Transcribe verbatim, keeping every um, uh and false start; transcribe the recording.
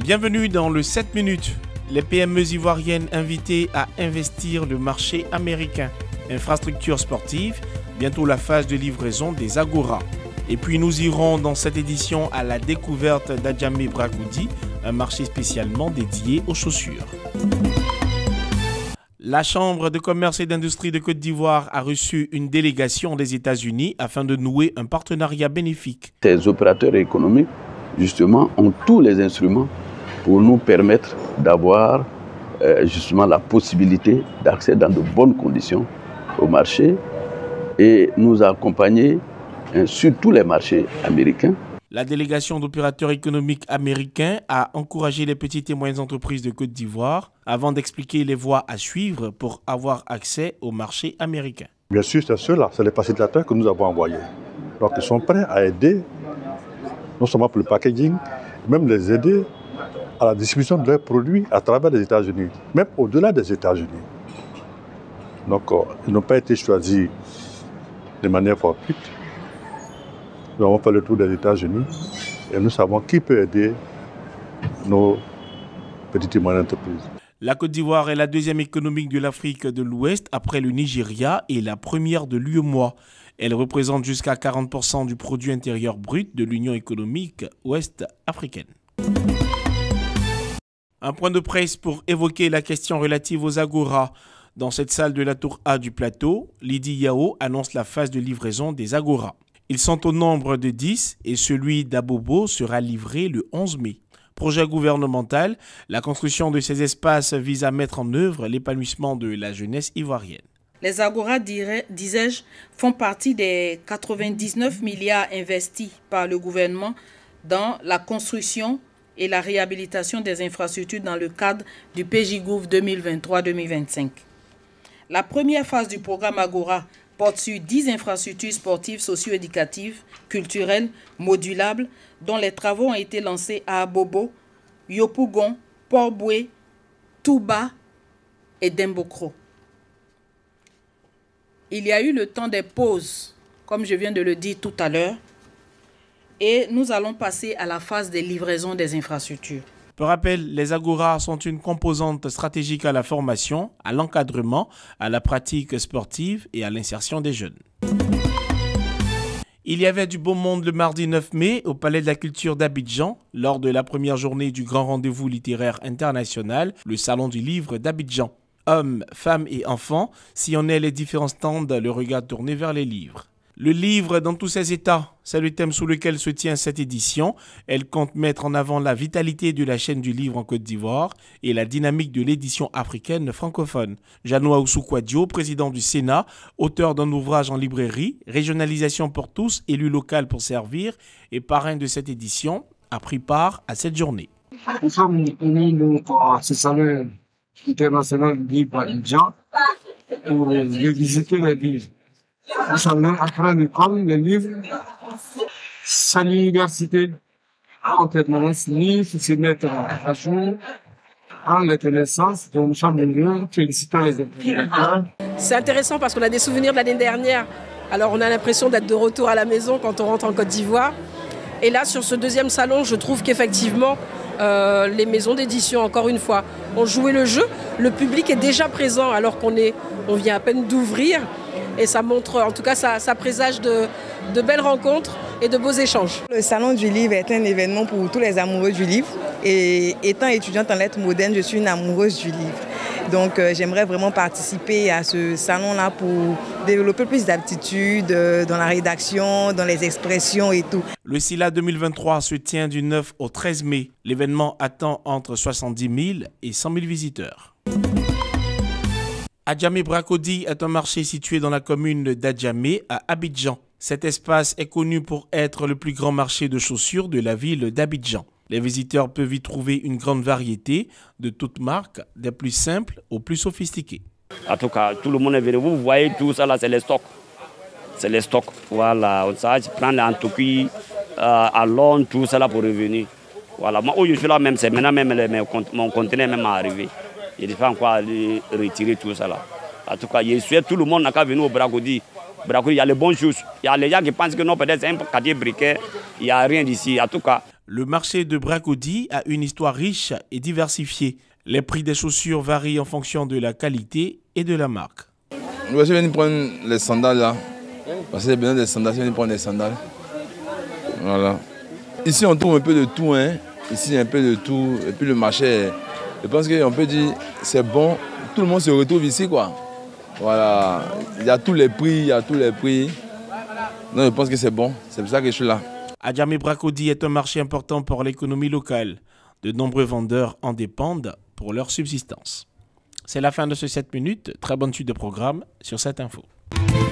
Bienvenue dans le sept minutes. Les P M E ivoiriennes invitées à investir le marché américain. Infrastructures sportives, bientôt la phase de livraison des Agora. Et puis nous irons dans cette édition à la découverte d'Adjamé Brakoudi, un marché spécialement dédié aux chaussures. La Chambre de commerce et d'industrie de Côte d'Ivoire a reçu une délégation des États-Unis afin de nouer un partenariat bénéfique. Ces opérateurs économiques, justement, ont tous les instruments pour nous permettre d'avoir euh, justement la possibilité d'accès dans de bonnes conditions au marché et nous accompagner hein, sur tous les marchés américains. La délégation d'opérateurs économiques américains a encouragé les petites et moyennes entreprises de Côte d'Ivoire avant d'expliquer les voies à suivre pour avoir accès au marché américain. Bien sûr, c'est ceux-là, c'est les facilitateurs que nous avons envoyés. Donc ils sont prêts à aider, non seulement pour le packaging, même les aider à la distribution de leurs produits à travers les États-Unis, même au-delà des États-Unis. Donc ils n'ont pas été choisis de manière fortuite. Nous avons fait le tour des États-Unis et nous savons qui peut aider nos petites et moyennes entreprises. La Côte d'Ivoire est la deuxième économique de l'Afrique de l'Ouest après le Nigeria et la première de l'U E M O A. Elle représente jusqu'à quarante pour cent du produit intérieur brut de l'Union économique ouest-africaine. Un point de presse pour évoquer la question relative aux Agora. Dans cette salle de la Tour A du plateau, Lydie Yao annonce la phase de livraison des Agora. Ils sont au nombre de dix et celui d'Abobo sera livré le onze mai. Projet gouvernemental, la construction de ces espaces vise à mettre en œuvre l'épanouissement de la jeunesse ivoirienne. Les Agora, disais-je, font partie des quatre-vingt-dix-neuf milliards investis par le gouvernement dans la construction et la réhabilitation des infrastructures dans le cadre du P J Gouv deux mille vingt-trois deux mille vingt-cinq. La première phase du programme Agora porte sur dix infrastructures sportives, socio-éducatives, culturelles, modulables, dont les travaux ont été lancés à Abobo, Yopougon, Port-Boué, Touba et Dembokro. Il y a eu le temps des pauses, comme je viens de le dire tout à l'heure, et nous allons passer à la phase des livraisons des infrastructures. Pour rappel, les Agora sont une composante stratégique à la formation, à l'encadrement, à la pratique sportive et à l'insertion des jeunes. Il y avait du beau monde le mardi neuf mai au Palais de la Culture d'Abidjan lors de la première journée du grand rendez-vous littéraire international, le Salon du Livre d'Abidjan. Hommes, femmes et enfants sillonnaient les différents stands, le regard tourné vers les livres. Le livre dans tous ses états, c'est le thème sous lequel se tient cette édition. Elle compte mettre en avant la vitalité de la chaîne du livre en Côte d'Ivoire et la dynamique de l'édition africaine francophone. Janoua Oussou-Kouadio, président du Sénat, auteur d'un ouvrage en librairie, Régionalisation pour tous, élu local pour servir et parrain de cette édition, a pris part à cette journée. Nous sommes venus à ce salon international du livre à Abidjan pour visiter les livres. Nous sommes en train de prendre les livres. C'est l'université en permanence libre pour se mettre à jour en les connaissances. Donc nous sommes venus féliciter les étudiants. C'est intéressant parce qu'on a des souvenirs de l'année dernière. Alors on a l'impression d'être de retour à la maison quand on rentre en Côte d'Ivoire. Et là, sur ce deuxième salon, je trouve qu'effectivement, euh, les maisons d'édition, encore une fois, ont joué le jeu. Le public est déjà présent alors qu'on est, on vient à peine d'ouvrir. Et ça montre, en tout cas, ça, ça présage de, de belles rencontres et de beaux échanges. Le Salon du Livre est un événement pour tous les amoureux du livre. Et étant étudiante en lettres modernes, je suis une amoureuse du livre. Donc euh, j'aimerais vraiment participer à ce salon-là pour développer plus d'aptitudes euh, dans la rédaction, dans les expressions et tout. Le SILA deux mille vingt-trois se tient du neuf au treize mai. L'événement attend entre soixante-dix mille et cent mille visiteurs. Adjamé Brakoudi est un marché situé dans la commune d'Adjamé à Abidjan. Cet espace est connu pour être le plus grand marché de chaussures de la ville d'Abidjan. Les visiteurs peuvent y trouver une grande variété de toutes marques, des plus simples aux plus sophistiqués. En tout cas, tout le monde est venu. Vous voyez tout ça là, c'est les stocks. C'est les stocks. Voilà, ça, je prends l'Antoki, euh, à Londres, tout ça là pour revenir. Voilà, moi où je suis là même, c'est maintenant même les, mon conteneur même arrivé. Il faut encore aller retirer tout ça là. En tout cas, je souhaite tout le monde n'a qu'à venir au Brakoudi. Brakoudi, il y a les bonnes choses. Il y a les gens qui pensent que non, peut-être c'est un quartier briquet, il n'y a rien d'ici. En tout cas, Le marché de Bracody a une histoire riche et diversifiée. Les prix des chaussures varient en fonction de la qualité et de la marque. Je vais venir prendre les sandales là. Parce que j'ai besoin des sandales, je vais venir prendre les sandales. Voilà. Ici on trouve un peu de tout, hein. Ici un peu de tout. Et puis le marché, je pense qu'on peut dire c'est bon. Tout le monde se retrouve ici quoi. Voilà. Il y a tous les prix, il y a tous les prix. Donc je pense que c'est bon. C'est pour ça que je suis là. Adjamé Bracody est un marché important pour l'économie locale. De nombreux vendeurs en dépendent pour leur subsistance. C'est la fin de ce sept minutes. Très bonne suite de programme sur cette info.